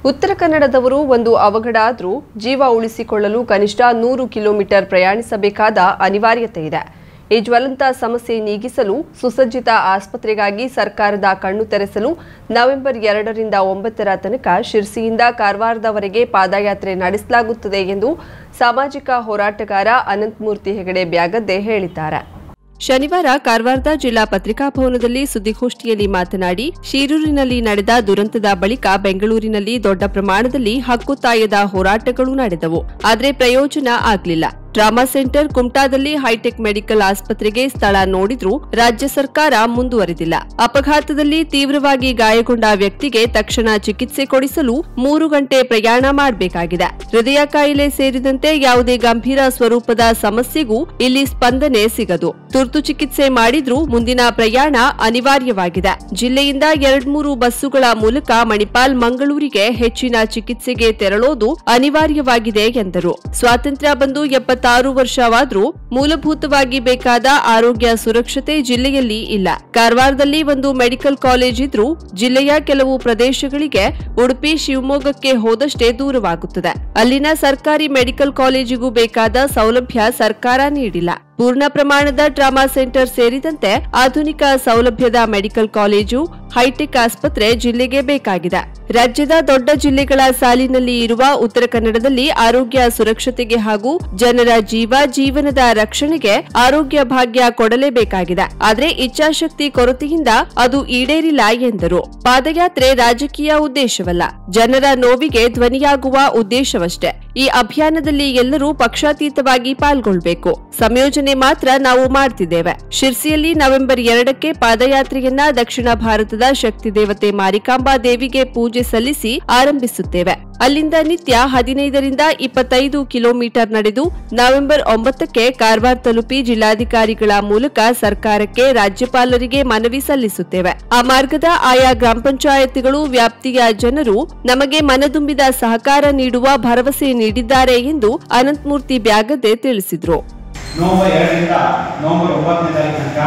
ಉತ್ತರ ಕನ್ನಡದವರು ಒಂದು ಅವಘಡ ಆದರೂ ಜೀವ ಉಳಿಸಿಕೊಳ್ಳಲು ಕನಿಷ್ಠ 100 ಕಿಲೋಮೀಟರ್ ಪ್ರಯಾಣಿಸಬೇಕಾದ ಅನಿವಾರ್ಯತೆ ಇದೆ. ಈ ಜ್ವಲಂತ ಸಮಸ್ಯೆ ನೀಗಿಸಲು ಸುಸಜ್ಜಿತ ಆಸ್ಪತ್ರೆಗಾಗಿ ಸರ್ಕಾರದ ಕಣ್ಣು ತೆರೆಸಲು ನವೆಂಬರ್ 2 ರಿಂದ 9 ತನಕ ಶಿರ್ಸಿಯಿಂದ ಕಾರವಾರದವರೆಗೆ ಪಾದಯಾತ್ರೆ ನಡೆಸಲಾಗುತ್ತದೆ ಎಂದು ಸಾಮಾಜಿಕ ಹೋರಾಟಗಾರ ಅನಂತಮೂರ್ತಿ ಹೆಗಡೆ ಬ್ಯಾಗದ್ದೆ ಹೇಳಿದ್ದಾರೆ. ಶನಿವಾರ ಕಾರವಾರದ ಜಿಲ್ಲಾ ಪತ್ರಿಕಾ ಭವನದಲ್ಲಿ ಸುದ್ದಿಗೋಷ್ಠಿಯಲ್ಲಿ ಮಾತನಾಡಿ, ಶಿರೂರಿನಲ್ಲಿ ನಡೆದ ದುರಂತದ ಬಳಿಕ ಬೆಂಗಳೂರಿನಲ್ಲಿ ದೊಡ್ಡ ಪ್ರಮಾಣದಲ್ಲಿ ಹಕ್ಕುತ್ತಾಯದ ಹೋರಾಟಗಳು ನಡೆದವು. ಆದರೆ ಪ್ರಯೋಜನ ಆಗಲಿಲ್ಲ. ಟ್ರಾಮಾ ಸೆಂಟರ್ ಕುಮಟಾದಲ್ಲಿ ಹೈಟೆಕ್ ಮೆಡಿಕಲ್ ಆಸ್ಪತ್ರೆಗೆ ಸ್ಥಳ ನೋಡಿದ್ರೂ ರಾಜ್ಯ ಸರ್ಕಾರ ಮುಂದುವರೆದಿಲ್ಲ. ಅಪಘಾತದಲ್ಲಿ ತೀವ್ರವಾಗಿ ಗಾಯಗೊಂಡ ವ್ಯಕ್ತಿಗೆ ತಕ್ಷಣ ಚಿಕಿತ್ಸೆ ಕೊಡಿಸಲು 3 ಗಂಟೆ ಪ್ರಯಾಣ ಮಾಡಬೇಕಾಗಿದೆ. ಹೃದಯ ಕಾಯಿಲೆ ಸೇರಿದಂತೆ ಯಾವುದೇ ಗಂಭೀರ ಸ್ವರೂಪದ ಸಮಸ್ಯೆಗೂ ಇಲ್ಲಿ ಸ್ಪಂದನೆ ಸಿಗದು. ತುರ್ತು ಚಿಕಿತ್ಸೆ ಮಾಡಿದ್ರೂ ಮುಂದಿನ ಪ್ರಯಾಣ ಅನಿವಾರ್ಯವಾಗಿದೆ. ಜಿಲ್ಲೆಯಿಂದ 2-3 ಬಸ್ಸುಗಳ ಮೂಲಕ ಮಣಿಪಾಲ್ ಮಂಗಳೂರಿಗೆ ಹೆಚ್ಚಿನ ಚಿಕಿತ್ಸೆಗೆ ತೆರಳೋದು ಅನಿವಾರ್ಯವಾಗಿದೆ ಎಂದರು. ಸ್ವಾತಂತ್ರ್ಯ ಬಂದು 76 ವರ್ಷವಾದರೂ ಮೂಲಭೂತವಾಗಿ ಬೇಕಾದ ಆರೋಗ್ಯ ಸುರಕ್ಷತೆ ಜಿಲ್ಲೆಯಲ್ಲಿ ಇಲ್ಲ. ಕಾರವಾರದಲ್ಲಿ ಒಂದು ಮೆಡಿಕಲ್ ಕಾಲೇಜ್ ಇದ್ರೂ ಜಿಲ್ಲೆಯ ಕೆಲವು ಪ್ರದೇಶಗಳಿಗೆ ಉಡುಪಿ, ಶಿವಮೊಗ್ಗಕ್ಕೆ ಹೋದಷ್ಟೇ ದೂರವಾಗುತ್ತದೆ. ಅಲ್ಲಿನ ಸರ್ಕಾರಿ ಮೆಡಿಕಲ್ ಕಾಲೇಜಿಗೂ ಬೇಕಾದ ಸೌಲಭ್ಯ ಸರ್ಕಾರ ನೀಡಿಲ್ಲ. ಪೂರ್ಣ ಪ್ರಮಾಣದ ಟ್ರಾಮಾ ಸೆಂಟರ್ ಸೇರಿದಂತೆ ಆಧುನಿಕ ಸೌಲಭ್ಯದ ಮೆಡಿಕಲ್ ಕಾಲೇಜು, ಹೈಟೆಕ್ ಆಸ್ಪತ್ರೆ ಜಿಲ್ಲೆಗೆ ಬೇಕಾಗಿದೆ. ರಾಜ್ಯದ ದೊಡ್ಡ ಜಿಲ್ಲೆಗಳ ಸಾಲಿನಲ್ಲಿ ಇರುವ ಉತ್ತರ ಕನ್ನಡದಲ್ಲಿ ಆರೋಗ್ಯ ಸುರಕ್ಷತೆಗೆ ಹಾಗೂ ಜನರ ಜೀವನದ ರಕ್ಷಣೆಗೆ ಆರೋಗ್ಯ ಭಾಗ್ಯ ಕೊಡಲೇಬೇಕಾಗಿದೆ. ಆದರೆ ಇಚ್ಛಾಶಕ್ತಿ ಕೊರತೆಯಿಂದ ಅದು ಈಡೇರಿಲ್ಲ ಎಂದರು. ಪಾದಯಾತ್ರೆ ರಾಜಕೀಯ ಉದ್ದೇಶವಲ್ಲ, ಜನರ ನೋವಿಗೆ ಧ್ವನಿಯಾಗುವ ಉದ್ದೇಶವಷ್ಟೇ. ಈ ಅಭಿಯಾನದಲ್ಲಿ ಎಲ್ಲರೂ ಪಕ್ಷಾತೀತವಾಗಿ ಪಾಲ್ಗೊಳ್ಳಬೇಕು. ಸಂಯೋಜನೆ ಮಾತ್ರ ನಾವು ಮಾಡ್ತಿದ್ದೇವೆ. ಶಿರ್ಸಿಯಲ್ಲಿ ನವೆಂಬರ್ 2ಕ್ಕೆ ಪಾದಯಾತ್ರೆಯನ್ನ ದಕ್ಷಿಣ ಭಾರತದ ಶಕ್ತಿ ದೇವತೆ ಮಾರಿಕಾಂಬಾ ದೇವಿಗೆ ಪೂಜೆ ಸಲ್ಲಿಸಿ ಆರಂಭಿಸುತ್ತೇವೆ. ಅಲ್ಲಿಂದ ನಿತ್ಯ 15 ರಿಂದ 25 ಕಿಲೋಮೀಟರ್ ನಡೆದು ನವೆಂಬರ್ 9ಕ್ಕೆ ಕಾರವಾರ ತಲುಪಿ ಜಿಲ್ಲಾಧಿಕಾರಿಗಳ ಮೂಲಕ ಸರ್ಕಾರಕ್ಕೆ, ರಾಜ್ಯಪಾಲರಿಗೆ ಮನವಿ ಸಲ್ಲಿಸುತ್ತೇವೆ. ಆ ಮಾರ್ಗದ ಆಯಾ ಗ್ರಾಮ ಪಂಚಾಯತ್ಗಳು ವ್ಯಾಪ್ತಿಯ ಜನರು ನಮಗೆ ಮನದುಂಬಿದ ಸಹಕಾರ ನೀಡುವ ಭರವಸೆ ನೀಡಿದ್ದಾರೆ ಎಂದು ಅನಂತಮೂರ್ತಿ ಬ್ಯಾಗದ್ದೆ ತಿಳಿಸಿದರು. ನವೆಂಬರ್ 2 ರಿಂದ ನವೆಂಬರ್ 9ನೇ ತಾರೀಕು ತನಕ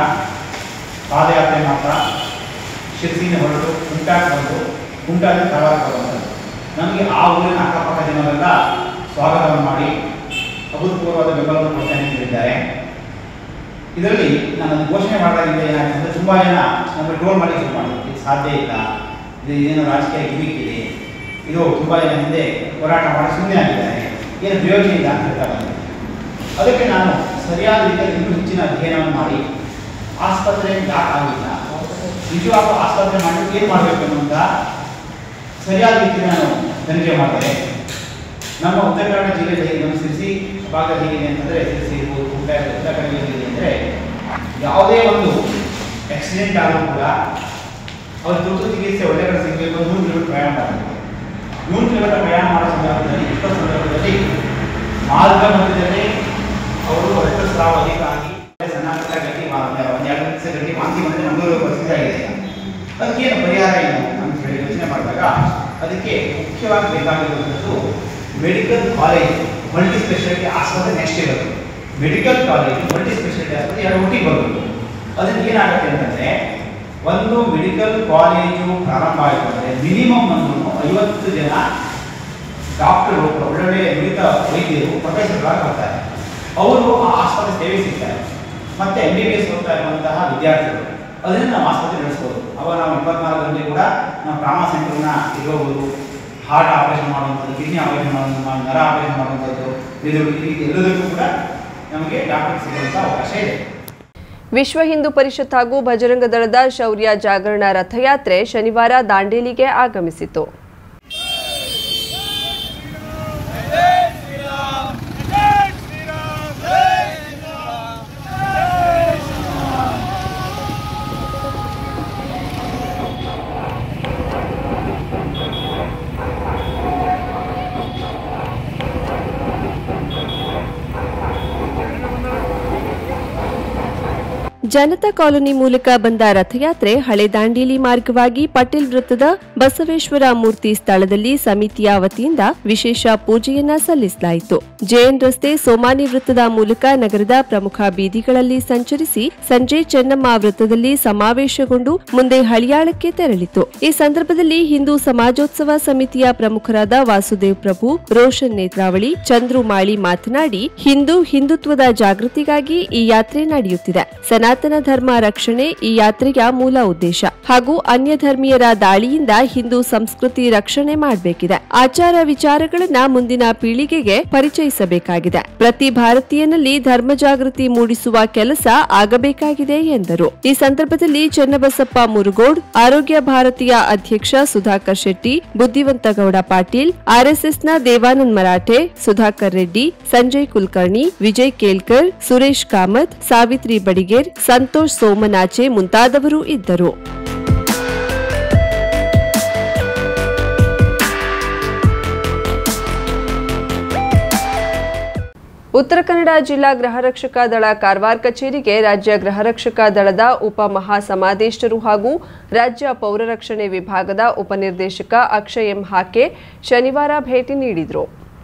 ಪಾದಯಾತ್ರೆ ಮಾತ್ರ ಶಿರ್ಸಿಯಿಂದ ಹೊರಟು ಕುಮಟಾದಿಂದ ಕಾರವಾರ ಬರುವಂಥದ್ದು. ನಮಗೆ ಆ ಊರಿನ ಅಕ್ಕಪಕ್ಕ ಜನರೆಲ್ಲ ಸ್ವಾಗತವನ್ನು ಮಾಡಿ ಅಭೂತಪೂರ್ವವಾದ ಬೆಂಬಲವನ್ನು ಕೊಡ್ತಾನೆ ಹೇಳಿದ್ದಾರೆ. ಇದರಲ್ಲಿ ನಾನು ಘೋಷಣೆ ಮಾಡಿದಾಗಿಂದ ಏನಾಗ್ತದೆ, ತುಂಬ ಜನ ನಮಗೆ ಟ್ರೋಲ್ ಮಾಡಿ ಶುರು ಮಾಡಿದ್ರು. ಇದು ಸಾಧ್ಯ ಇಲ್ಲ, ಇದೇನೋ ರಾಜಕೀಯ ಗಿಮಿಕ್ ಇದೆ, ಇದು ತುಂಬ ಜನ ಹಿಂದೆ ಹೋರಾಟ ಮಾಡಿ ಸುಮ್ಮನೆ ಆಗಿದ್ದಾರೆ, ಏನು ಪ್ರಯೋಜನ ಇಲ್ಲ ಅಂತ ಹೇಳ್ತಾ ಬಂದೆ. ಅದಕ್ಕೆ ನಾನು ಸರಿಯಾದ ರೀತಿಯಲ್ಲಿ ಇನ್ನೂ ಹೆಚ್ಚಿನ ಅಧ್ಯಯನವನ್ನು ಮಾಡಿ ಆಸ್ಪತ್ರೆ ಯಾಕೆ ಆಗಿಲ್ಲ, ನಿಜವಾಗೂ ಆಸ್ಪತ್ರೆ ಮಾಡಿ ಏನು ಮಾಡಬೇಕು ಅನ್ನುವಂಥ ಸರಿಯಾದ ರೀತಿಯಲ್ಲಿ ನಾನು ತನಿಖೆ ಮಾಡಿದೆ. ನಮ್ಮ ಉತ್ತರ ಕನ್ನಡ ಜಿಲ್ಲೆಯಲ್ಲಿ ನಮ್ಮ ಶಿರ್ಸಿ ಭಾಗ ಹೇಗಿದೆ ಅಂತಂದರೆ, ಶಿರ್ಸಿ ಇರ್ಬೋದು, ಉತ್ತರ ಕನ್ನಡ ಜಿಲ್ಲೆ ಅಂದರೆ ಯಾವುದೇ ಒಂದು ಆಕ್ಸಿಡೆಂಟ್ ಆದರೂ ಕೂಡ ಅವ್ರ ತುರ್ತು ಚಿಕಿತ್ಸೆ ಒಳ್ಳೆ ಕಡೆ ಸಿಗಬೇಕು, 100 ಕಿಲೋಮೀಟರ್ ಪ್ರಯಾಣ ಮಾಡಬೇಕು. 100 ಕಿಲೋಮೀಟರ್ ಪ್ರಯಾಣ ಮಾಡೋ ಸಂದರ್ಭದಲ್ಲಿ ಸಂದರ್ಭದಲ್ಲಿ ಮಾರ್ಗ ಮಧ್ಯದಲ್ಲಿ ಅವರು ರಕ್ತಸ್ರಾವ ಅಧಿಕ ಆಗಿ ಸಣ್ಣ ಪುಟ್ಟ ಗಟ್ಟಿ 1-2 ದಿವಸ ಗಟ್ಟಿ ವಾಂತಿ ಬಂದರೆ ನಮ್ಮೂರು ಪರಿಸ್ಥಿತಿ ಆಗಿದೆ. ಅದಕ್ಕೇನು ಪರಿಹಾರ ಏನು ಅಂತ ಹೇಳಿ ಯೋಚನೆ ಮಾಡಿದಾಗ ಅದಕ್ಕೆ ಮುಖ್ಯವಾಗಿ ಬೇಕಾಗಿರುವಂಥದ್ದು ಮೆಡಿಕಲ್ ಕಾಲೇಜ್ ಮಲ್ಟಿ ಸ್ಪೆಷಾಲಿಟಿ ಆಸ್ಪತ್ರೆ ನೆಕ್ಸ್ಟ್ ಇರೋದು. ಮೆಡಿಕಲ್ ಕಾಲೇಜ್ ಮಲ್ಟಿ ಸ್ಪೆಷಾಲಿಟಿ ಆಸ್ಪತ್ರೆ 2 ಒಟ್ಟಿಗೆ ಬರಬೇಕು. ಅದಕ್ಕೆ ಏನಾಗುತ್ತೆ ಅಂತಂದರೆ, ಒಂದು ಮೆಡಿಕಲ್ ಕಾಲೇಜು ಪ್ರಾರಂಭ ಆಯಿತು ಅಂದರೆ ಮಿನಿಮಮ್ ಒಂದು 50 ಜನ ಡಾಕ್ಟರು, ಒಳ್ಳೊಳ್ಳೆ ನುರಿತ ವೈದ್ಯರು, ಪ್ರೊಫೆಸರ್ಗಳಾಗಿ ಬರ್ತಾರೆ. ಅವರು ಆ ಆಸ್ಪತ್ರೆ ಸೇವೆ ಸಿಗ್ತಾರೆ. ಮತ್ತು MBBS ಓದ್ತಾ ಇರುವಂತಹ ವಿದ್ಯಾರ್ಥಿಗಳು ಅದನ್ನು ನಾವು ಆಸ್ಪತ್ರೆ ನಡೆಸ್ಬೋದು. ಅವಾಗ ನಾವು 24 ಗಂಟೆ ಕೂಡ ನಾವು ಟ್ರಾಮಾ ಸೆಂಟರ್ನ ಇರಬಹುದು, ಹಾರ್ಟ್ ಆಪರೇಷನ್ ಮಾಡುವಂಥದ್ದು, ಕಿಡ್ನಿ ಆಪರೇಷನ್ ಮಾಡುವಂಥದ್ದು, ನರ ಆಪರೇಷನ್ ಮಾಡುವಂಥದ್ದು, ಎಲ್ಲದಕ್ಕೂ ಕೂಡ ನಮಗೆ ಡಾಕ್ಟರ್ ಸಿಗುವಂಥ ಅವಕಾಶ ಇದೆ. ವಿಶ್ವ ಹಿಂದೂ ಪರಿಷತ್ ಹಾಗೂ ಬಜರಂಗ ದಳದ ಶೌರ್ಯ ಜಾಗರಣ ರಥಯಾತ್ರೆ ಶನಿವಾರ ದಾಂಡೇಲಿಗೆ ಆಗಮಿಸಿತು. ಜನತಾ ಕಾಲೋನಿ ಮೂಲಕ ಬಂದ ರಥಯಾತ್ರೆ ಹಳೆ ದಾಂಡೇಲಿ ಮಾರ್ಗವಾಗಿ ಪಟೇಲ್ ವೃತ್ತದ ಬಸವೇಶ್ವರ ಮೂರ್ತಿ ಸ್ಥಳದಲ್ಲಿ ಸಮಿತಿಯ ವತಿಯಿಂದ ವಿಶೇಷ ಪೂಜೆಯನ್ನ ಸಲ್ಲಿಸಲಾಯಿತು. ಜೆಎನ್ ರಸ್ತೆ ಸೋಮಾನಿ ವೃತ್ತದ ಮೂಲಕ ನಗರದ ಪ್ರಮುಖ ಬೀದಿಗಳಲ್ಲಿ ಸಂಚರಿಸಿ ಸಂಜೆ ಚೆನ್ನಮ್ಮ ವೃತ್ತದಲ್ಲಿ ಸಮಾವೇಶಗೊಂಡು ಮುಂದೆ ಹಳಿಯಾಳಕ್ಕೆ ತೆರಳಿತು. ಈ ಸಂದರ್ಭದಲ್ಲಿ ಹಿಂದೂ ಸಮಾಜೋತ್ಸವ ಸಮಿತಿಯ ಪ್ರಮುಖರಾದ ವಾಸುದೇವ್ ಪ್ರಭು, ರೋಷನ್ ನೇತ್ರಾವಳಿ, ಚಂದ್ರು ಮಾಳಿ ಮಾತನಾಡಿ, ಹಿಂದುತ್ವದ ಜಾಗೃತಿಗಾಗಿ ಈ ಯಾತ್ರೆ ನಡೆಯುತ್ತಿದೆ. ಸನಾತನ ಧರ್ಮ ರಕ್ಷಣೆ ಈ ಯಾತ್ರೆಯ ಮೂಲ ಉದ್ದೇಶ ಹಾಗೂ ಅನ್ಯ ಧರ್ಮೀಯರ ದಾಳಿಯಿಂದ ಹಿಂದೂ ಸಂಸ್ಕೃತಿ ರಕ್ಷಣೆ ಮಾಡಬೇಕಿದೆ. ಆಚಾರ ವಿಚಾರಗಳನ್ನ ಮುಂದಿನ ಪೀಳಿಗೆಗೆ ಪರಿಚಯಿಸಬೇಕಾಗಿದೆ. ಪ್ರತಿ ಭಾರತೀಯನಲ್ಲಿ ಧರ್ಮ ಜಾಗೃತಿ ಮೂಡಿಸುವ ಕೆಲಸ ಆಗಬೇಕಾಗಿದೆ ಎಂದರು. ಈ ಸಂದರ್ಭದಲ್ಲಿ ಚನ್ನಬಸಪ್ಪ ಮುರುಗೋಡ್, ಆರೋಗ್ಯ ಭಾರತೀಯ ಅಧ್ಯಕ್ಷ ಸುಧಾಕರ್ ಶೆಟ್ಟಿ, ಬುದ್ಧಿವಂತಗೌಡ ಪಾಟೀಲ್, ಆರ್ಎಸ್ಎಸ್ನ ದೇವಾನಂದ್ ಮರಾಠೆ, ಸುಧಾಕರ್ ರೆಡ್ಡಿ, ಸಂಜಯ್ ಕುಲಕರ್ಣಿ, ವಿಜಯ್ ಕೇಲ್ಕರ್, ಸುರೇಶ್ ಕಾಮತ್, ಸಾವಿತ್ರಿ ಬಡಿಗೇರ್, ಸಂತೋಷ್ ಸೋಮನಾಚೆ ಮುಂತಾದವರು ಇದ್ದರು. ಉತ್ತರ ಕನ್ನಡ ಜಿಲ್ಲಾ ಗೃಹರಕ್ಷಕ ದಳ ಕಾರವಾರ ಕಚೇರಿಗೆ ರಾಜ್ಯ ಗೃಹರಕ್ಷಕ ದಳದ ಉಪ ಮಹಾಸಮಾದೇಷ್ಟರು ಹಾಗೂ ರಾಜ್ಯ ಪೌರರಕ್ಷಣೆ ವಿಭಾಗದ ಉಪನಿರ್ದೇಶಕ ಅಕ್ಷಯ್ ಎಂ ಹಾಕೆ ಶನಿವಾರ ಭೇಟಿ ನೀಡಿದರು.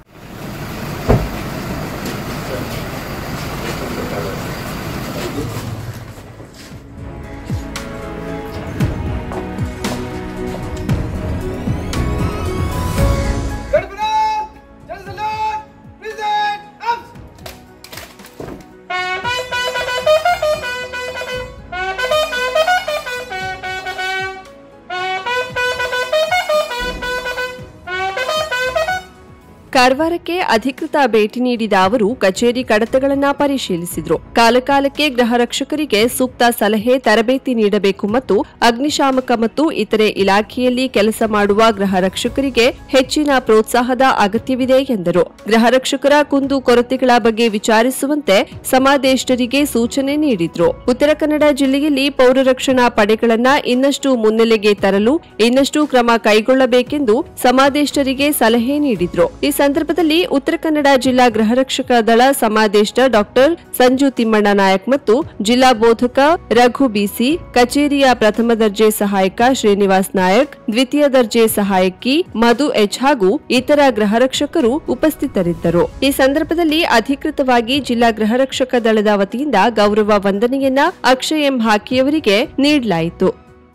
ಕಾರವಾರಕ್ಕೆ ಅಧಿಕೃತ ಭೇಟಿ ನೀಡಿದ ಅವರು ಕಚೇರಿ ಕಡತಗಳನ್ನು ಪರಿಶೀಲಿಸಿದರು. ಕಾಲಕಾಲಕ್ಕೆ ಗೃಹರಕ್ಷಕರಿಗೆ ಸೂಕ್ತ ಸಲಹೆ, ತರಬೇತಿ ನೀಡಬೇಕು ಮತ್ತು ಅಗ್ನಿಶಾಮಕ ಮತ್ತು ಇತರೆ ಇಲಾಖೆಯಲ್ಲಿ ಕೆಲಸ ಮಾಡುವ ಗೃಹರಕ್ಷಕರಿಗೆ ಹೆಚ್ಚಿನ ಪ್ರೋತ್ಸಾಹದ ಅಗತ್ಯವಿದೆ ಎಂದರು. ಗೃಹರಕ್ಷಕರ ಕುಂದು ಕೊರತೆಗಳ ಬಗ್ಗೆ ವಿಚಾರಿಸುವಂತೆ ಸಮಾದೇಷ್ಟರಿಗೆ ಸೂಚನೆ ನೀಡಿದ್ರು. ಉತ್ತರ ಕನ್ನಡ ಜಿಲ್ಲೆಯಲ್ಲಿ ಪೌರರಕ್ಷಣಾ ಪಡೆಗಳನ್ನ ಇನ್ನಷ್ಟು ಮುನ್ನೆಲೆಗೆ ತರಲು ಇನ್ನಷ್ಟು ಕ್ರಮ ಕೈಗೊಳ್ಳಬೇಕೆಂದು ಸಮಾದೇಷ್ಟರಿಗೆ ಸಲಹೆ ನೀಡಿದ್ರು. ಈ ಸಂದರ್ಭದಲ್ಲಿ ಉತ್ತರ ಕನ್ನಡ ಜಿಲ್ಲಾ ಗೃಹರಕ್ಷಕ ದಳ ಸಮಾದೇಷ್ಟ ಡಾಕ್ಟರ್ ಸಂಜು ತಿಮ್ಮಣ್ಣ ನಾಯಕ್ ಮತ್ತು ಜಿಲ್ಲಾ ಬೋಧಕ ರಘು ಬಿಸಿ, ಕಚೇರಿಯ ಪ್ರಥಮ ದರ್ಜೆ ಸಹಾಯಕ ಶ್ರೀನಿವಾಸ್ ನಾಯಕ್, ದ್ವಿತೀಯ ದರ್ಜೆ ಸಹಾಯಕಿ ಮಧು ಎಚ್ ಹಾಗೂ ಇತರ ಗೃಹರಕ್ಷಕರು ಉಪಸ್ಥಿತರಿದ್ದರು. ಈ ಸಂದರ್ಭದಲ್ಲಿ ಅಧಿಕೃತವಾಗಿ ಜಿಲ್ಲಾ ಗೃಹರಕ್ಷಕ ದಳದ ವತಿಯಿಂದ ಗೌರವ ವಂದನೆಯನ್ನ ಅಕ್ಷಯ್ ಎಂ ಹಾಕಿಯವರಿಗೆ ನೀಡಲಾಯಿತು.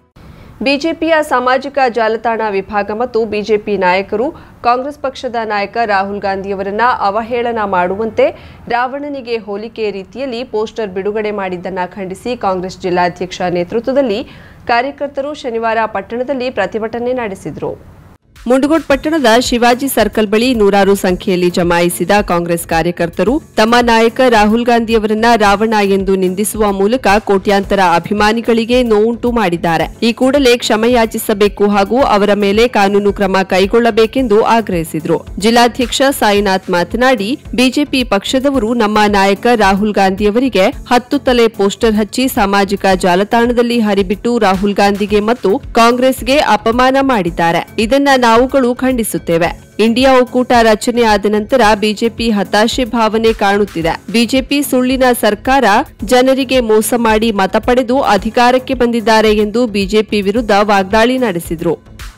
ಬಿಜೆಪಿಯ ಸಾಮಾಜಿಕ ಜಾಲತಾಣ ವಿಭಾಗ ಮತ್ತು ಬಿಜೆಪಿ ನಾಯಕರು ಕಾಂಗ್ರೆಸ್ ಪಕ್ಷದ ನಾಯಕ ರಾಹುಲ್ ಗಾಂಧಿಯವರನ್ನ ಅವಹೇಳನ ಮಾಡುವಂತೆ ರಾವಣನಿಗೆ ಹೋಲಿಕೆ ರೀತಿಯಲ್ಲಿ ಪೋಸ್ಟರ್ ಬಿಡುಗಡೆ ಮಾಡಿದ್ದನ್ನು ಖಂಡಿಸಿ ಕಾಂಗ್ರೆಸ್ ಜಿಲ್ಲಾಧ್ಯಕ್ಷ ನೇತೃತ್ವದಲ್ಲಿ ಕಾರ್ಯಕರ್ತರು ಶನಿವಾರ ಪಟ್ಟಣದಲ್ಲಿ ಪ್ರತಿಭಟನೆ ನಡೆಸಿದರು. ಮುಂಡಗೋಡ್ ಪಟ್ಟಣದ ಶಿವಾಜಿ ಸರ್ಕಲ್ ಬಳಿ ನೂರಾರು ಸಂಖ್ಯೆಯಲ್ಲಿ ಜಮಾಯಿಸಿದ ಕಾಂಗ್ರೆಸ್ ಕಾರ್ಯಕರ್ತರು ತಮ್ಮ ನಾಯಕ ರಾಹುಲ್ ಗಾಂಧಿಯವರನ್ನ ರಾವಣ ಎಂದು ನಿಂದಿಸುವ ಮೂಲಕ ಕೋಟ್ಯಾಂತರ ಅಭಿಮಾನಿಗಳಿಗೆ ನೋವುಂಟು ಮಾಡಿದ್ದಾರೆ. ಈ ಕೂಡಲೇ ಕ್ಷಮೆಯಾಚಿಸಬೇಕು ಹಾಗೂ ಅವರ ಮೇಲೆ ಕಾನೂನು ಕ್ರಮ ಕೈಗೊಳ್ಳಬೇಕೆಂದು ಆಗ್ರಹಿಸಿದರು. ಜಿಲ್ಲಾಧ್ಯಕ್ಷ ಸಾಯಿನಾಥ್ ಮಾತನಾಡಿ, ಬಿಜೆಪಿ ಪಕ್ಷದವರು ನಮ್ಮ ನಾಯಕ ರಾಹುಲ್ ಗಾಂಧಿಯವರಿಗೆ 10 ತಲೆ ಪೋಸ್ಟರ್ ಹಚ್ಚಿ ಸಾಮಾಜಿಕ ಜಾಲತಾಣದಲ್ಲಿ ಹರಿಬಿಟ್ಟು ರಾಹುಲ್ ಗಾಂಧಿಗೆ ಮತ್ತು ಕಾಂಗ್ರೆಸ್ಗೆ ಅಪಮಾನ ಮಾಡಿದ್ದಾರೆ. ಇದನ್ನ ನಾವುಗಳು ಖಂಡಿಸುತ್ತೇವೆ. ಇಂಡಿಯಾ ಒಕ್ಕೂಟ ರಚನೆ ಆದ ನಂತರ ಬಿಜೆಪಿ ಹತಾಶೆ ಭಾವನೆ ಕಾಣುತ್ತಿದೆ. ಬಿಜೆಪಿ ಸುಳ್ಳಿನ ಸರ್ಕಾರ, ಜನರಿಗೆ ಮೋಸ ಮಾಡಿ ಮತ ಪಡೆದು ಅಧಿಕಾರಕ್ಕೆ ಬಂದಿದ್ದಾರೆ ಎಂದು ಬಿಜೆಪಿ ವಿರುದ್ಧ ವಾಗ್ದಾಳಿ ನಡೆಸಿದರು.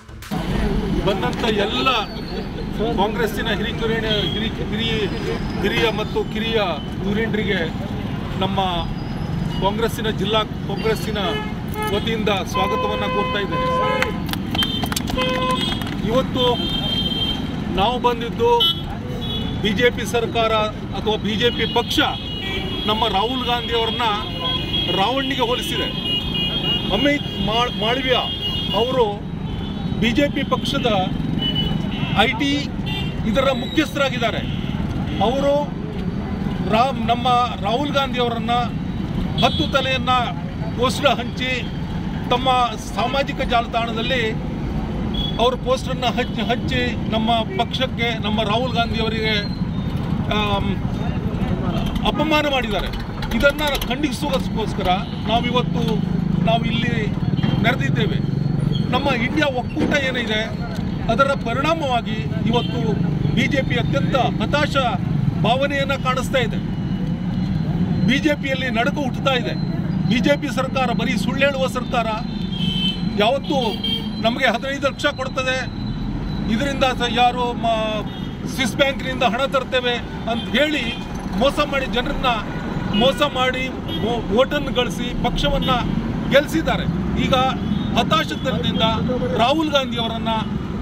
ಬಂದಂತ ಎಲ್ಲ ಕಾಂಗ್ರೆಸ್ಸಿನ ಹಿರಿಯ ಮತ್ತು ಕಿರಿಯ ಧುರೀಣರಿಗೆ ನಮ್ಮ ಕಾಂಗ್ರೆಸ್ಸಿನ ಜಿಲ್ಲಾ ಕಾಂಗ್ರೆಸ್ಸಿನ ವತಿಯಿಂದ ಸ್ವಾಗತವನ್ನು ಕೋರ್ತಾ ಇದ್ದೇನೆ. ಇವತ್ತು ನಾವು ಬಂದಿದ್ದು ಬಿಜೆಪಿ ಸರ್ಕಾರ ಅಥವಾ ಬಿಜೆಪಿ ಪಕ್ಷ ನಮ್ಮ ರಾಹುಲ್ ಗಾಂಧಿ ಅವರನ್ನ ರಾವಣನಿಗೆ ಹೋಲಿಸಿದೆ. ಅಮಿತ್ ಮಾಳವಿಯ ಅವರು ಬಿಜೆಪಿ ಪಕ್ಷದ IT ಇದರ ಮುಖ್ಯಸ್ಥರಾಗಿದ್ದಾರೆ. ಅವರು ನಮ್ಮ ರಾಹುಲ್ ಗಾಂಧಿ ಅವರನ್ನು 10 ತಲೆಯನ್ನು ಪೋಸ್ಟರ್ ಹಂಚಿ ತಮ್ಮ ಸಾಮಾಜಿಕ ಜಾಲತಾಣದಲ್ಲಿ ಅವರು ಪೋಸ್ಟರನ್ನು ಹಂಚಿ ನಮ್ಮ ಪಕ್ಷಕ್ಕೆ, ನಮ್ಮ ರಾಹುಲ್ ಗಾಂಧಿ ಅವರಿಗೆ ಅಪಮಾನ ಮಾಡಿದ್ದಾರೆ. ಇದನ್ನು ಖಂಡಿಸುವುದಕ್ಕೋಸ್ಕರ ನಾವು ಇಲ್ಲಿ ನೆರೆದಿದ್ದೇವೆ. ನಮ್ಮ ಇಂಡಿಯಾ ಒಕ್ಕೂಟ ಏನಿದೆ ಅದರ ಪರಿಣಾಮವಾಗಿ ಇವತ್ತು ಬಿಜೆಪಿ ಅತ್ಯಂತ ಹತಾಶ ಭಾವನೆಯನ್ನು ಕಾಣಿಸ್ತಾ ಇದೆ. ಬಿಜೆಪಿಯಲ್ಲಿ ನಡುಕ ಹುಟ್ಟುತ್ತಾ ಇದೆ. BJP ಸರ್ಕಾರ ಬರೀ ಸುಳ್ಳು ಹೇಳುವ ಸರ್ಕಾರ. ಯಾವತ್ತೂ ನಮಗೆ 15 ಲಕ್ಷ ಕೊಡ್ತದೆ, ಇದರಿಂದ ಯಾರು ಸ್ವಿಸ್ ಬ್ಯಾಂಕ್ನಿಂದ ಹಣ ತರ್ತೇವೆ ಅಂತ ಹೇಳಿ ಮೋಸ ಮಾಡಿ ಜನರನ್ನ ಮೋಸ ಮಾಡಿ ವೋಟನ್ನು ಗಳಿಸಿ ಪಕ್ಷವನ್ನು ಗೆಲ್ಲಿಸಿದ್ದಾರೆ. ಈಗ ಹತಾಶತನದಿಂದ ರಾಹುಲ್ ಗಾಂಧಿ ಅವರನ್ನು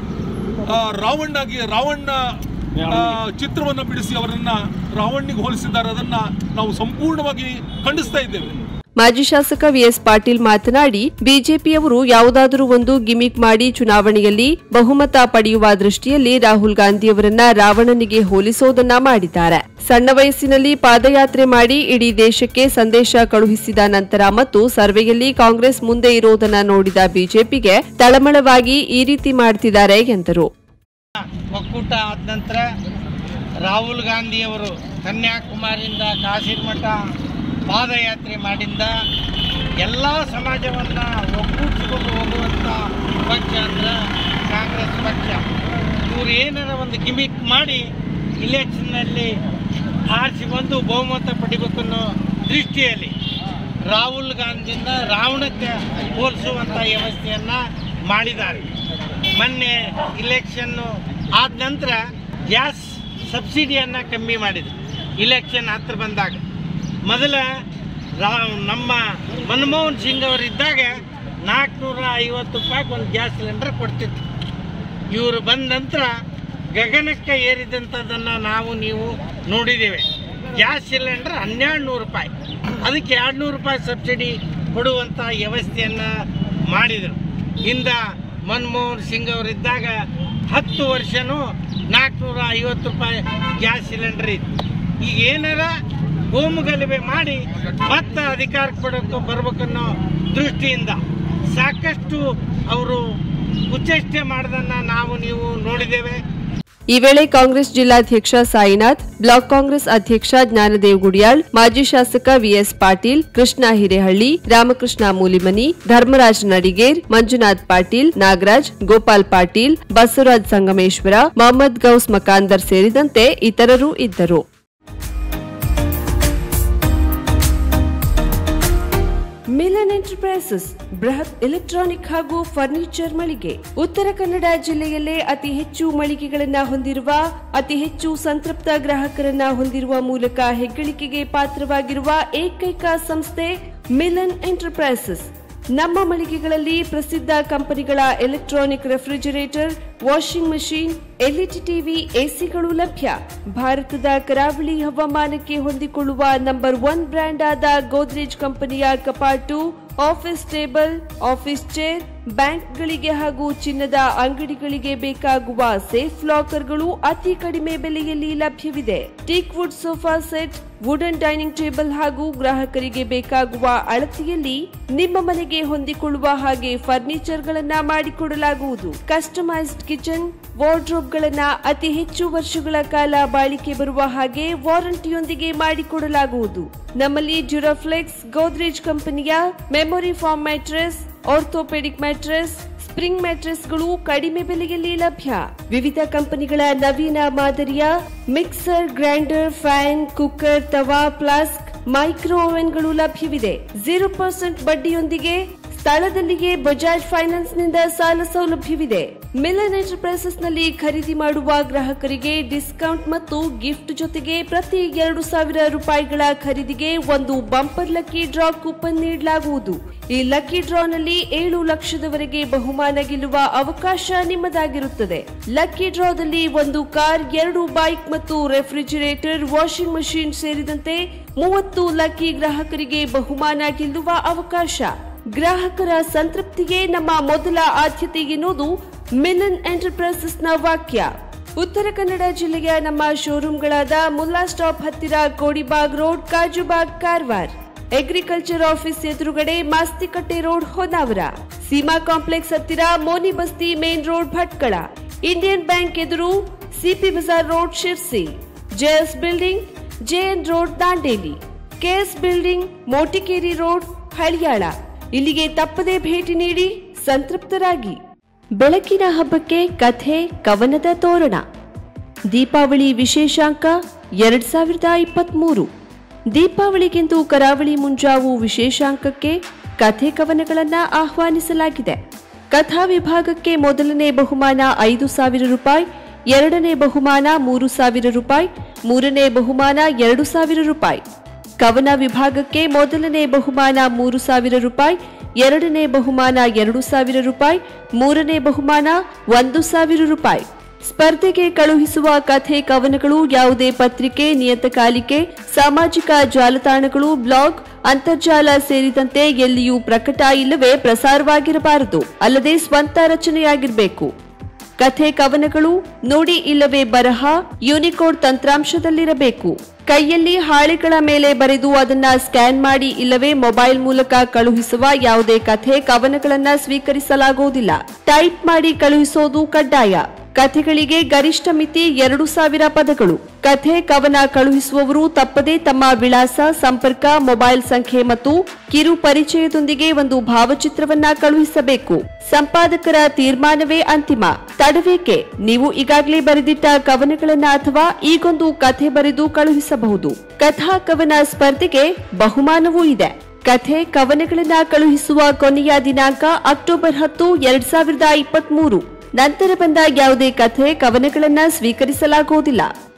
ರಾವಣ ಚಿತ್ರವನ್ನು ಬಿಡಿಸಿ ಅವರನ್ನು ರಾವಣಿಗೆ ಹೋಲಿಸಿದ್ದಾರೆ. ಅದನ್ನು ನಾವು ಸಂಪೂರ್ಣವಾಗಿ ಖಂಡಿಸ್ತಾ ಇದ್ದೇವೆ. ಮಾಜಿ ಶಾಸಕ ವಿಎಸ್ ಪಾಟೀಲ್ ಮಾತನಾಡಿ, ಬಿಜೆಪಿಯವರು ಯಾವುದಾದರೂ ಒಂದು ಗಿಮಿಕ್ ಮಾಡಿ ಚುನಾವಣೆಯಲ್ಲಿ ಬಹುಮತ ಪಡೆಯುವ ದೃಷ್ಟಿಯಲ್ಲಿ ರಾಹುಲ್ ಗಾಂಧಿಯವರನ್ನ ರಾವಣನಿಗೆ ಹೋಲಿಸೋದನ್ನ ಮಾಡಿದ್ದಾರೆ. ಸಣ್ಣ ವಯಸ್ಸಿನಲ್ಲಿ ಪಾದಯಾತ್ರೆ ಮಾಡಿ ಇಡೀ ದೇಶಕ್ಕೆ ಸಂದೇಶ ಕಳುಹಿಸಿದ ನಂತರ ಮತ್ತು ಸರ್ವೆಯಲ್ಲಿ ಕಾಂಗ್ರೆಸ್ ಮುಂದೆ ಇರೋದನ್ನ ನೋಡಿದ ಬಿಜೆಪಿಗೆ ತಳಮಳವಾಗಿ ಈ ರೀತಿ ಮಾಡ್ತಿದ್ದಾರೆ ಎಂದರು. ಒಕ್ಕೂಟ ಆದ ನಂತರ ರಾಹುಲ್ ಗಾಂಧಿಯವರು ಕನ್ಯಾಕುಮಾರಿಯಿಂದ ಕಾಶ್ಮೀರ ಮಠ ಪಾದಯಾತ್ರೆ ಮಾಡಿಂದ ಎಲ್ಲ ಸಮಾಜವನ್ನು ಒಗ್ಗೂಡಿಸಿಕೊಂಡು ಹೋಗುವಂಥ ಪಕ್ಷ ಅಂದ್ರೆ ಕಾಂಗ್ರೆಸ್ ಪಕ್ಷ. ಇವರು ಏನಾರ ಒಂದು ಗಿಮಿಕ್ ಮಾಡಿ ಇಲೆಕ್ಷನ್ನಲ್ಲಿ ಆರಿಸಿ ಬಂದು ಬಹುಮತ ಪಡಿಬೇಕನ್ನೋ ದೃಷ್ಟಿಯಲ್ಲಿ ರಾಹುಲ್ ಗಾಂಧಿಯಿಂದ ರಾವಣಕ್ಕೆ ಹೋಲಿಸುವಂಥ ವ್ಯವಸ್ಥೆಯನ್ನು ಮಾಡಿದ್ದಾರೆ. ಮೊನ್ನೆ ಇಲೆಕ್ಷನ್ನು ಆದ ನಂತರ ಗ್ಯಾಸ್ ಸಬ್ಸಿಡಿಯನ್ನು ಕಮ್ಮಿ ಮಾಡಿದರು. ಇಲೆಕ್ಷನ್ ಹತ್ರ ಬಂದಾಗ ಮೊದಲ ನಮ್ಮ ಮನಮೋಹನ್ ಸಿಂಗ್ ಅವರಿದ್ದಾಗ 450 ರೂಪಾಯಿಗೆ ಒಂದು ಗ್ಯಾಸ್ ಸಿಲಿಂಡರ್ ಕೊಡ್ತಿತ್ತು. ಇವರು ಬಂದ ನಂತರ ಗಗನಕ್ಕೆ ಏರಿದಂಥದ್ದನ್ನು ನಾವು ನೀವು ನೋಡಿದ್ದೇವೆ. ಗ್ಯಾಸ್ ಸಿಲಿಂಡರ್ 1200 ರೂಪಾಯಿ, ಅದಕ್ಕೆ 200 ರೂಪಾಯಿ ಸಬ್ಸಿಡಿ ಕೊಡುವಂಥ ವ್ಯವಸ್ಥೆಯನ್ನು ಮಾಡಿದರು. ಹಿಂದೆ ಮನಮೋಹನ್ ಸಿಂಗ್ ಅವರಿದ್ದಾಗ 10 ವರ್ಷನೂ 450 ರೂಪಾಯಿ ಗ್ಯಾಸ್ ಸಿಲಿಂಡರ್ ಇತ್ತು. ಈಗ ಏನಾರ ಗೋಮುಗಲಭೆ ಮಾಡಿ ಮತ್ತೆ ಅಧಿಕಾರಕ್ಕೆ ಬರಬೇಕನ್ನೋ ದೃಷ್ಟಿಯಿಂದ ಸಾಕಷ್ಟು ಅವರು ಕುಚೇಷ್ಟೆ ಮಾಡೋದನ್ನು ನಾವು ನೀವು ನೋಡಿದ್ದೇವೆ. ಈ ವೇಳೆ ಕಾಂಗ್ರೆಸ್ ಜಿಲ್ಲಾಧ್ಯಕ್ಷ ಸಾಯಿನಾಥ್, ಬ್ಲಾಕ್ ಕಾಂಗ್ರೆಸ್ ಅಧ್ಯಕ್ಷ ಜ್ಞಾನದೇವ್ ಗುಡಿಯಾಳ್, ಮಾಜಿ ಶಾಸಕ ವಿಎಸ್ ಪಾಟೀಲ್, ಕೃಷ್ಣ ಹಿರೇಹಳ್ಳಿ, ರಾಮಕೃಷ್ಣ ಮೂಲಿಮನಿ, ಧರ್ಮರಾಜ್ ನಡಿಗೇರ್, ಮಂಜುನಾಥ್ ಪಾಟೀಲ್, ನಾಗರಾಜ್, ಗೋಪಾಲ್ ಪಾಟೀಲ್, ಬಸವರಾಜ್ ಸಂಗಮೇಶ್ವರ, ಮೊಹಮ್ಮದ್ ಗೌಸ್ ಮಕಾಂದರ್ ಸೇರಿದಂತೆ ಇತರರು ಇದ್ದರು. ಮಿಲನ್ ಎಂಟರ್ಪ್ರೈಸಸ್ ಬೃಹತ್ ಎಲೆಕ್ಟ್ರಾನಿಕ್ ಹಾಗೂ ಫರ್ನಿಚರ್ ಮಳಿಗೆ. ಉತ್ತರ ಕನ್ನಡ ಜಿಲ್ಲೆಯಲ್ಲೇ ಅತಿ ಹೆಚ್ಚು ಮಳಿಗೆಗಳನ್ನು ಹೊಂದಿರುವ, ಅತಿ ಹೆಚ್ಚು ಸಂತೃಪ್ತ ಗ್ರಾಹಕರನ್ನ ಹೊಂದಿರುವ ಮೂಲಕ ಹೆಗ್ಗಳಿಕೆಗೆ ಪಾತ್ರವಾಗಿರುವ ಏಕೈಕ ಸಂಸ್ಥೆ ಮಿಲನ್ ಎಂಟರ್ಪ್ರೈಸಸ್. ನಮ್ಮ ಮಳಿಗೆಗಳಲ್ಲಿ ಪ್ರಸಿದ್ಧ ಕಂಪನಿಗಳ electronic refrigerator, washing machine, LED TV, ಎಸಿಗಳು ಲಭ್ಯ. ಭಾರತದ ಕರಾವಳಿ ಹವಾಮಾನಕ್ಕೆ ಹೊಂದಿಕೊಳ್ಳುವ ನಂಬರ್ 1 ಬ್ರ್ಯಾಂಡ್ ಆದ ಗೋದ್ರೇಜ್ ಕಂಪನಿಯ ಕಪಾಟು, ಆಫೀಸ್ ಟೇಬಲ್, ಆಫೀಸ್ ಚೇರ್, ಬ್ಯಾಂಕ್ಗಳಿಗೆ ಹಾಗೂ ಚಿನ್ನದ ಅಂಗಡಿಗಳಿಗೆ ಬೇಕಾಗುವ ಸೇಫ್ ಲಾಕರ್ಗಳು ಅತಿ ಕಡಿಮೆ ಬೆಲೆಯಲ್ಲಿ ಲಭ್ಯವಿದೆ. Teak wood sofa set, wooden dining table ಹಾಗೂ ಗ್ರಾಹಕರಿಗೆ ಬೇಕಾಗುವ ಅಳತೆಯಲ್ಲಿ ನಿಮ್ಮ ಮನೆಗೆ ಹೊಂದಿಕೊಳ್ಳುವ ಹಾಗೆ ಫರ್ನಿಚರ್ಗಳನ್ನ ಮಾಡಿಕೊಡಲಾಗುವುದು. ಕಸ್ಟಮೈಸ್ಡ್ ಕಿಚನ್, ವಾರ್ಡ್ರೋಬ್ಗಳನ್ನ ಅತಿ ಹೆಚ್ಚು ವರ್ಷಗಳ ಕಾಲ ಬಾಳಿಕೆ ಬರುವ ಹಾಗೆ ವಾರಂಟಿಯೊಂದಿಗೆ ಮಾಡಿಕೊಡಲಾಗುವುದು. ನಮ್ಮಲ್ಲಿ ಡ್ಯೂರಾಫ್ಲೆಕ್ಸ್, ಗೋದ್ರೇಜ್ ಕಂಪನಿಯ memory foam mattress, orthopaedic mattress, spring ಮ್ಯಾಟ್ರೆಸ್ಗಳು ಕಡಿಮೆ ಬೆಲೆಯಲ್ಲಿ ಲಭ್ಯ. ವಿವಿಧ ಕಂಪನಿಗಳ ನವೀನ ಮಾದರಿಯ ಮಿಕ್ಸರ್, ಗ್ರೈಂಡರ್, ಫ್ಯಾನ್, ಕುಕ್ಕರ್, ತವಾ, ಫ್ಲಾಸ್ಕ್, ಮೈಕ್ರೋ ಓವೆನ್ಗಳು ಲಭ್ಯವಿದೆ. 0% ಬಡ್ಡಿಯೊಂದಿಗೆ ಸ್ಥಳದಲ್ಲಿಯೇ ಬಜಾಜ್ ಫೈನಾನ್ಸ್ ನಿಂದ ಸಾಲ ಸೌಲಭ್ಯವಿದೆ. ಮಿಲನ್ ಎಂಟರ್ಪ್ರೈಸಸ್ ನಲ್ಲಿ ಖರೀದಿ ಮಾಡುವ ಗ್ರಾಹಕರಿಗೆ ಡಿಸ್ಕೌಂಟ್ ಮತ್ತು ಗಿಫ್ಟ್ ಜೊತೆಗೆ ಪ್ರತಿ 2,000 ರೂಪಾಯಿಗಳ ಖರೀದಿಗೆ ಒಂದು ಬಂಪರ್ ಲಕ್ಕಿ ಡ್ರಾ ಕೂಪನ್ ನೀಡಲಾಗುವುದು. ಈ ಲಕ್ಕಿ ಡ್ರಾನಲ್ಲಿ 7 ಲಕ್ಷದವರೆಗೆ ಬಹುಮಾನ ಗೆಲ್ಲುವ ಅವಕಾಶ ನಿಮ್ಮದಾಗಿರುತ್ತದೆ. ಲಕ್ಕಿ ಡ್ರಾದಲ್ಲಿ 1 ಕಾರ್, 2 ಬೈಕ್ ಮತ್ತು ರೆಫ್ರಿಜರೇಟರ್, ವಾಷಿಂಗ್ ಮಷೀನ್ ಸೇರಿದಂತೆ 30 ಲಕ್ಕಿ ಗ್ರಾಹಕರಿಗೆ ಬಹುಮಾನ ಗೆಲ್ಲುವ ಅವಕಾಶ. ಗ್ರಾಹಕರ ಸಂತೃಪ್ತಿಗೆ ನಮ್ಮ ಮೊದಲ ಆದ್ಯತೆ ಎನ್ನುವುದು ಮಿಲನ್ ಎಂಟರ್ಪ್ರೈಸಸ್ನ ವಾಕ್ಯ. ಉತ್ತರ ಕನ್ನಡ ಜಿಲ್ಲೆಯ ನಮ್ಮ ಶೋರೂಮ್ಗಳಾದ ಮುಲ್ಲಾ ಸ್ಟಾಪ್ ಹತ್ತಿರ Kodibag road, Kajubag, Karwar, agriculture office ಎದುರುಗಡೆ ಮಾಸ್ತಿಕಟ್ಟೆ ರೋಡ್, ಹೊನ್ನಾವರ, ಸೀಮಾ ಕಾಂಪ್ಲೆಕ್ಸ್ ಹತ್ತಿರ Moni Basti main road, Bhatkal, Indian bank ಎದುರು CP Bazar road, Sirsi, JS building, JN road, Dandeli, KS building, Motikeri road, Haliyal. ಇಲ್ಲಿಗೆ ತಪ್ಪದೇ ಭೇಟಿ ನೀಡಿ ಸಂತೃಪ್ತರಾಗಿ. ಬೆಳಕಿನ ಹಬ್ಬಕ್ಕೆ ಕಥೆ, ಕವನದ ತೋರಣ. ದೀಪಾವಳಿ ವಿಶೇಷಾಂಕ 2023. ದೀಪಾವಳಿಗೆಂದು ಕರಾವಳಿ ಮುಂಜಾವು ವಿಶೇಷಾಂಕಕ್ಕೆ ಕಥೆ ಕವನಗಳನ್ನ ಆಹ್ವಾನಿಸಲಾಗಿದೆ. ಕಥಾ ವಿಭಾಗಕ್ಕೆ ಮೊದಲನೇ ಬಹುಮಾನ 5,000 ರೂಪಾಯಿ, ಎರಡನೇ ಬಹುಮಾನ 3,000 ರೂಪಾಯಿ, ಮೂರನೇ ಬಹುಮಾನ 2,000 ರೂಪಾಯಿ. ಕವನ ವಿಭಾಗಕ್ಕೆ ಮೊದಲನೇ ಬಹುಮಾನ 3,000 ರೂಪಾಯಿ, ಎರಡನೇ ಬಹುಮಾನ 2,000 ರೂಪಾಯಿ, ಮೂರನೇ ಬಹುಮಾನ 1,000 ರೂಪಾಯಿ. ಸ್ಪರ್ಧೆಗೆ ಕಳುಹಿಸುವ ಕಥೆ ಕವನಗಳು ಯಾವುದೇ ಪತ್ರಿಕೆ, ನಿಯತಕಾಲಿಕೆ, ಸಾಮಾಜಿಕ ಜಾಲತಾಣಗಳು, ಬ್ಲಾಗ್, ಅಂತರ್ಜಾಲ ಸೇರಿದಂತೆ ಎಲ್ಲಿಯೂ ಪ್ರಕಟ ಇಲ್ಲವೇ ಪ್ರಸಾರವಾಗಿರಬಾರದು. ಅಲ್ಲದೆ ಸ್ವಂತ ರಚನೆಯಾಗಿರಬೇಕು. ಕಥೆ ಕವನಗಳು ನುಡಿ ಇಲ್ಲವೇ ಬರಹ, ಯೂನಿಕೋಡ್ ತಂತ್ರಾಂಶದಲ್ಲಿರಬೇಕು. ಕೈಯಲ್ಲಿ ಹಾಳೆಗಳ ಮೇಲೆ ಬರೆದು ಅದನ್ನ ಸ್ಕ್ಯಾನ್ ಮಾಡಿ ಇಲ್ಲವೇ ಮೊಬೈಲ್ ಮೂಲಕ ಕಳುಹಿಸುವ ಯಾವುದೇ ಕಥೆ ಕವನಗಳನ್ನ ಸ್ವೀಕರಿಸಲಾಗುವುದಿಲ್ಲ. ಟೈಪ್ ಮಾಡಿ ಕಳುಹಿಸೋದು ಕಡ್ಡಾಯ. ಕಥೆಗಳಿಗೆ ಗರಿಷ್ಠ ಮಿತಿ 2,000 ಪದಗಳು. ಕಥೆ ಕವನ ಕಳುಹಿಸುವವರು ತಪ್ಪದೇ ತಮ್ಮ ವಿಳಾಸ, ಸಂಪರ್ಕ, ಮೊಬೈಲ್ ಸಂಖ್ಯೆ ಮತ್ತು ಕಿರು ಪರಿಚಯದೊಂದಿಗೆ ಒಂದು ಭಾವಚಿತ್ರವನ್ನ ಕಳುಹಿಸಬೇಕು. ಸಂಪಾದಕರ ತೀರ್ಮಾನವೇ ಅಂತಿಮ. ತಡವೇಕೆ? ನೀವು ಈಗಾಗಲೇ ಬರೆದಿಟ್ಟ ಕವನಗಳನ್ನ ಅಥವಾ ಈಗೊಂದು ಕಥೆ ಬರೆದು ಕಳುಹಿಸಬಹುದು. ಕಥಾ ಕವನ ಸ್ಪರ್ಧೆಗೆ ಬಹುಮಾನವೂ ಇದೆ. ಕಥೆ ಕವನಗಳನ್ನ ಕಳುಹಿಸುವ ಕೊನೆಯ ದಿನಾಂಕ ಅಕ್ಟೋಬರ್ 10, 2023. ನಂತರ ಬಂದ ಯಾವುದೇ ಕಥೆ ಕವನಗಳನ್ನ ಸ್ವೀಕರಿಸಲಾಗುವುದಿಲ್ಲ.